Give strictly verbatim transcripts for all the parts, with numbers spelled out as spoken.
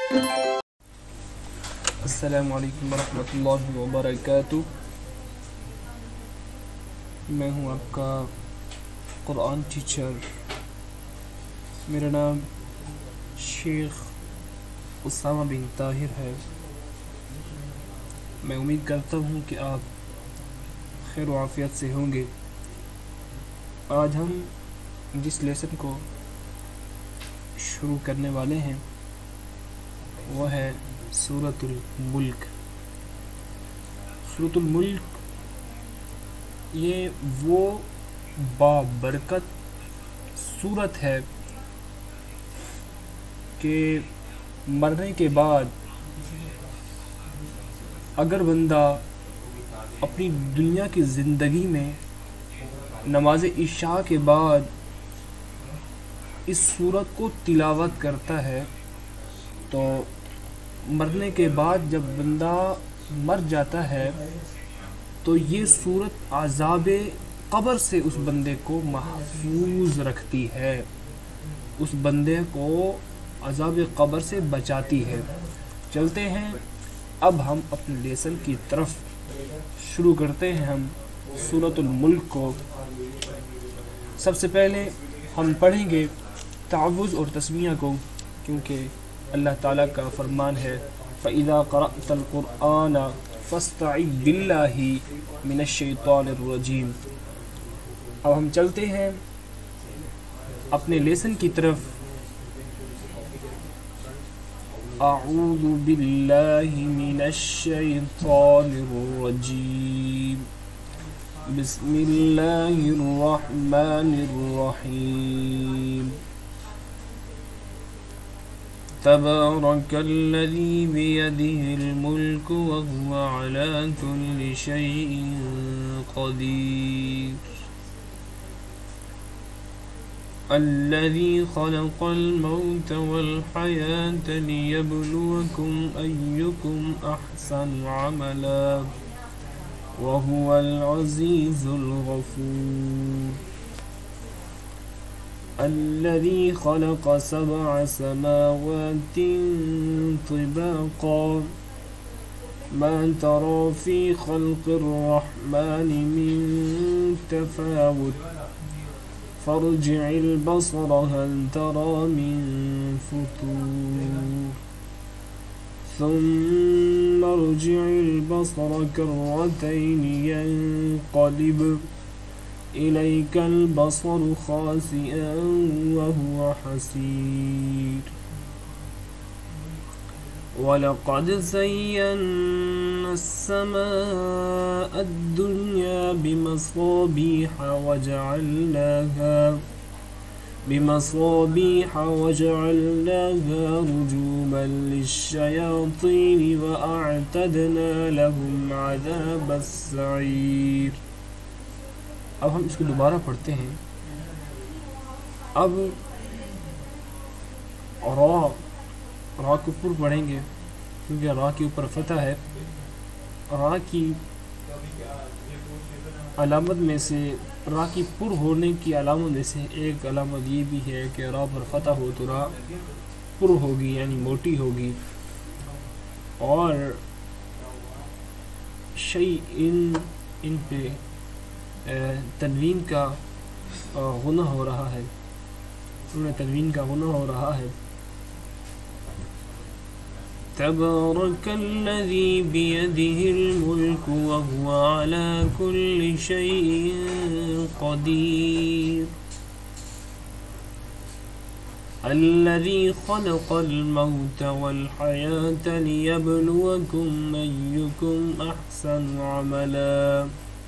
السلام علیکم ورحمۃ اللہ وبرکاتہ۔ میں ہوں آپ کا قرآن ٹیچر، میرا نام شیخ اسامہ بن طاہر ہے۔ میں امید کرتا ہوں کہ آپ خیر و عافیت سے ہوں گے۔ آج ہم جس لیسن کو شروع کرنے والے ہیں وہ ہے سورۃ الملک۔ سورۃ الملک یہ وہ بابرکت سورت ہے کہ مرنے کے بعد اگر بندہ اپنی دنیا کی زندگی میں نماز عشاء کے بعد اس سورت کو تلاوت کرتا ہے تو مرنے کے بعد جب بندہ مر جاتا ہے تو یہ سورت عذاب قبر سے اس بندے کو محفوظ رکھتی ہے، اس بندے کو عذاب قبر سے بچاتی ہے۔ چلتے ہیں اب ہم اپنے لیسن کی طرف، شروع کرتے ہیں ہم سورۃ الملک کو۔ سب سے پہلے ہم پڑھیں گے تعوذ اور تسمیہ کو، کیونکہ اللہ تعالیٰ کا فرمان ہے فَإِذَا قَرَأْتَ الْقُرْآنَ فَاسْتَعِذْ بِاللَّهِ مِنَ الشَّيْطَانِ الرَّجِيمِ۔ اب ہم چلتے ہیں اپنے لیسن کی طرف۔ اعوذ باللہ من الشیطان الرجیم، بسم اللہ الرحمن الرحیم۔ تبارک الذی بیدہ الملک وهو علی کل شیء قدیر، الذی خلق الموت والحیاة لیبلوکم ایکم احسن عملا وهو العزیز الغفور، الذي خلق سبع سماوات طباقا ما ترى في خلق الرحمن من تفاوت فارجع البصر هل ترى من فطور ثم ارجع البصر كرتين ينقلب إليك البصر خاسئا وهو حسير، ولقد زينا السماء الدنيا بمصابيح وجعلناها بمصابيح وجعلناها رجوما للشياطين وأعتدنا لهم عذاب السعير۔ اب ہم اس کو دوبارہ پڑھتے ہیں۔ اب را را کو پر پڑھیں گے کیونکہ را کے اوپر فتح ہے۔ را کی علامت میں سے، را کی پر ہونے کی علامت میں سے ایک علامت یہ بھی ہے کہ را پر فتح ہو تو را پر ہوگی، یعنی موٹی ہوگی، اور شیء ان ان پہ تنوین کا غنہ ہو رہا ہے، انہیں تنوین کا غنہ ہو رہا ہے۔ تبارک الذی بیدہ الملک وهو علی کل شیء قدیر، الذی خلق الموت والحیاة لیبلوکم ایکم احسن عملا۔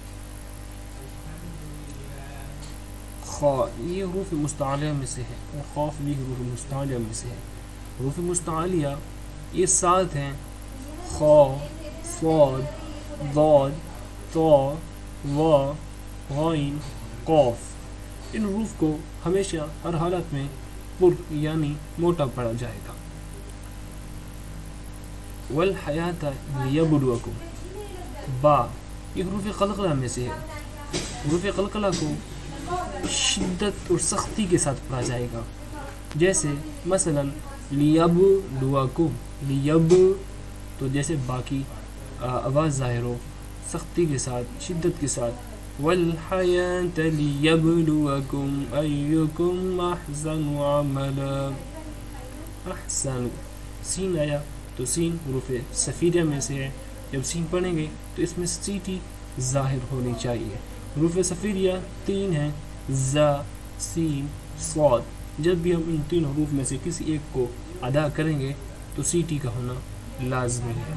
خا یہ حروف مستعلیہ میں سے ہے، اور خوف بھی حروف مستعلیہ میں سے ہے۔ حروف مستعلیہ یہ سات ہیں: خا، صاد، ضاد، طا، وا، غین، قاف۔ ان حروف کو ہمیشہ ہر حالت میں پر یعنی موٹا پڑھا جائے گا۔ والحیات لیبلوکم، با یہ حروف قلقلہ میں سے ہے۔ حروف قلقلہ کو شدت اور سختی کے ساتھ پڑھا جائے گا، جیسے مثلا लियबलुवकुम, लियब तो जैसे बाकी आवाज़ ज़ाहिर हो, सख्ती के साथ, शिद्दत के साथ, वल हयात लियबलुवकुम अय्युकुम अहसनु अमला। अहसन, सीन आया तो सीन हुरूफ सफ़ीरा में से है, जब सीन पढ़ेंगे तो इसमें सीटी ज़ाहिर होनी चाहिए। हुरूफ सफ़ीरा तीन हैं, ज़ा, सीन, स्वाद। जब भी हम इन तीन हरूफ में से किसी एक को अदा करेंगे तो सीटी का होना लाज़मी है।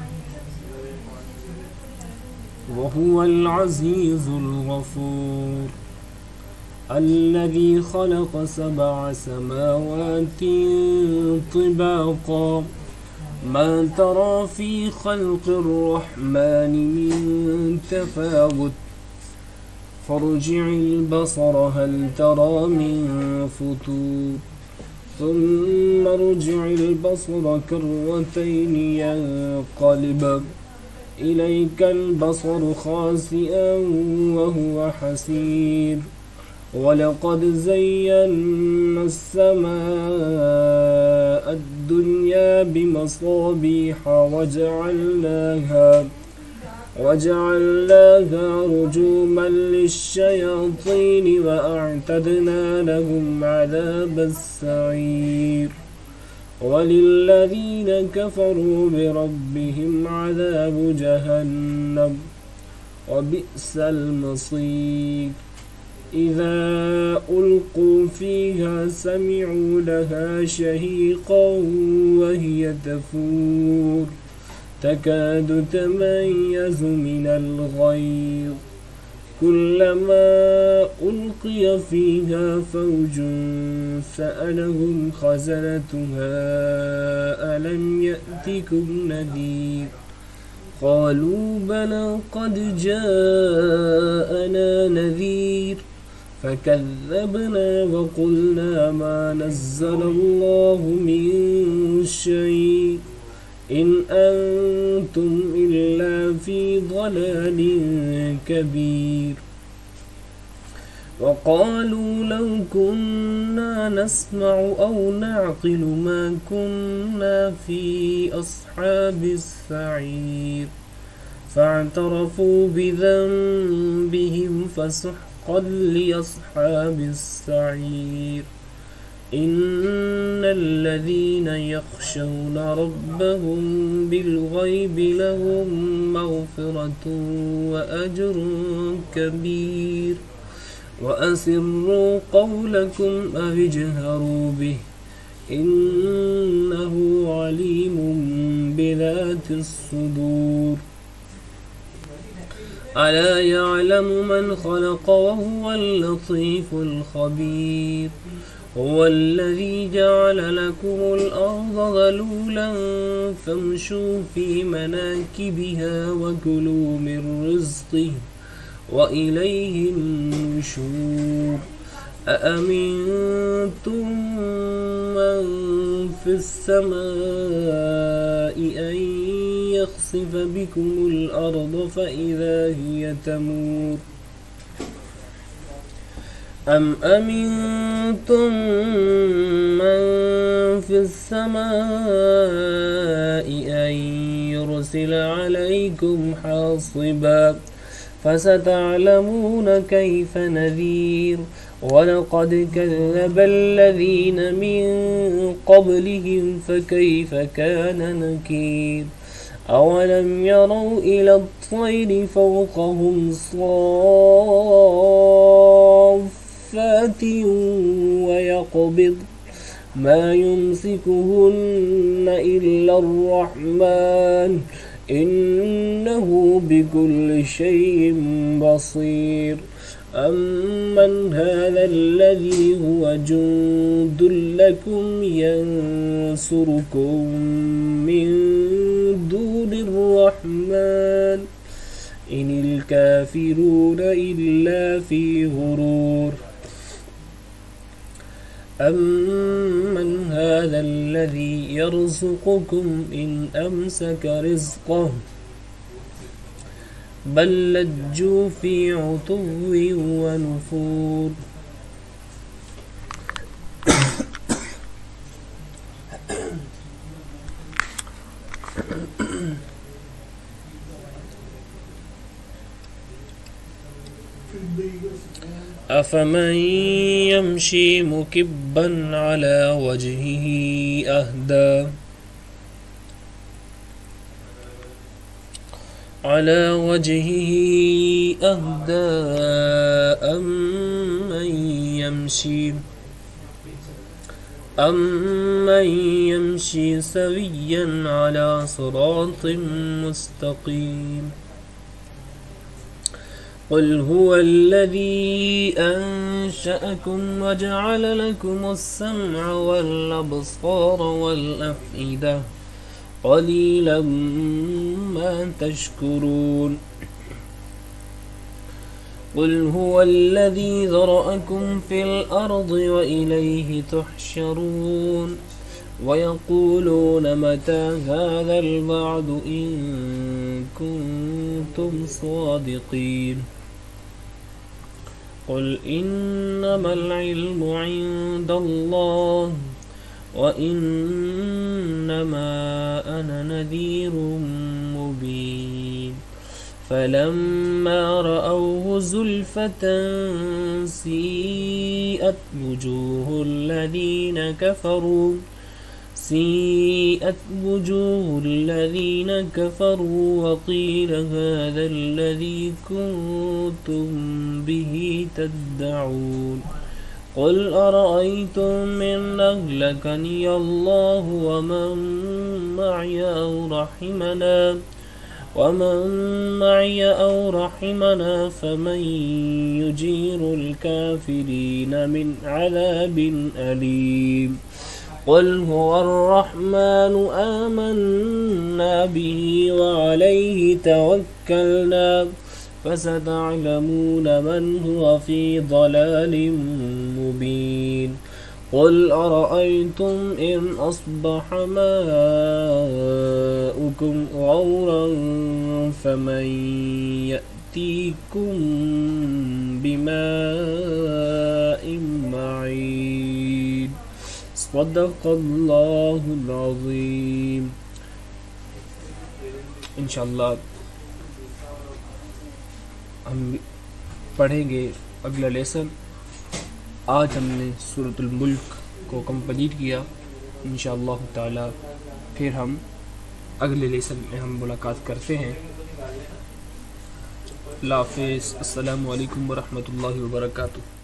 वहुवल अज़ीज़ुल गफ़ूर अल्लज़ी ख़लक़ सबअ समावातिन तिबाक़ा मा तरा फ़ी ख़ल्क़िर रहमानि मिन तफ़ावुत फ़र्जि'ल बसर हल तरा मिन फ़ुतूर थुम्मा अर्जि'ल बसर कर्रतैन यंक़लिब इलैकल बसर ख़ासिअन वहुव हसीर वलक़द ज़य्यन्ना अस्समाअ अद्दुन्या बिमसाबीह वजअलनाहा वजअलनाहा रुजूमन लिश्शयातीन वअअतदना लहुम अज़ाबस्सईर वलिल्लज़ीन कफ़रू बिरब्बिहिम अज़ाबु जहन्नम वबिअसल मसीर इज़ा उल्क़ू फ़ीहा समिअू लहा शहीक़न वहिय तफ़ूर तकादु तमय्यज़ु मिनल ग़यज़ कुल्लमा उल्क़िय फ़ीहा फ़ौजुन सअलहुम ख़ज़नतुहा अलम यअतिकुम नज़ीर क़ालू बला क़द जाअना नज़ीर फ़कज़्ज़बना वक़ुलना मा नज़्ज़लल्लाहु मिन शै' इन अंतुम इल्ला फ़ी ضलालिन कबीर वक़ालू लौ कुन्ना नस्मअु औ नअक़िलु मा कुन्ना फ़ी अस्हाबिस सईर फ़अतरफ़ू बिज़ंबिहिम फ़सुह्क़न लिअस्हाबिस सईर इन्नल्लज़ीन यख़शौन रब्बहुम बिलग़ैबि लहुम मग़फ़िरतुन व अज्रुन कबीर वअसिर्रू क़ौलकुम अव इजहरू बिहि इन्नहु अलीमुम बिज़ातिस सुदूर अला यअलमु मन ख़लक़ वहुवल लतीफ़ुल ख़बीर हुवल्लज़ी जअल लकुमुल अर्ज़ ज़लूलन फम्शू फ़ी मनाकिबिहा वकुलू मिन रिज़्क़िही वइलैहिन नुशूर अअमिनतुम मन फ़िस समाइ अन यख़सिफ़ बिकुमुल अर्ज़ फ़इज़ा हिय तमूर अम अमिनतुम मन फ़िस समाइ अन युरसिल अलैकुम हासिबा फसतअलमून कैफ़ नज़ीर वलक़द कज़्ज़ब الذين من قبلهم فكيف كان نكير أولم يروا إلى الطير فوقهم صافات ويقبض ما يمسكهن إلا الرحمن إنه بكل شيء بصير أمن هذا الذي هو جند لكم ينصركم من دون الرحمن إن الكافرون إلا في غرور أمن هذا الذي يرزقكم إن أمسك رزقه بل لجوا في عتو ونفور أفمن يمشي مكبا على وجهه أهدى على وجهه أهدى أمن يمشي أمن يمشي سويا على صراط مستقيم قل هو الذي أنشأكم وجعل لكم السمع والأبصار والأفئدة قليلا ما تشكرون قل هو الذي ذرأكم في الأرض وإليه تحشرون ويقولون متى هذا الوعد إن كنتم صادقين قل إنما العلم عند الله وإنما أنا نذير مبين فلما رأوه زلفة سيئت وجوه الذين كفروا سيئت وجوه الذين كفروا وقيل هذا الذي كنتم به تدعون قل أرأيتم إن أهلكني الله ومن معي أو رحمنا ومن معي أو رحمنا فمن يجير الكافرين من عذاب أليم قل هو الرحمن آمنا به وعليه توكلنا فستعلمون من هو في ضلال مبين قل أرأيتم إن أصبح ماؤكم غورا فمن يأتيكم بماء معين صدق الله العظيم. انشاءاللہ ہم پڑھیں گے اگلا لیسن. آج ہم نے سورۃ الملک کو کمپلیٹ کیا. انشاءاللہ تعالی پھر ہم اگلے لیسن میں ہم ملاقات کرتے ہیں. اللہ حافظ. السلام علیکم ورحمۃ اللہ وبرکاتہ.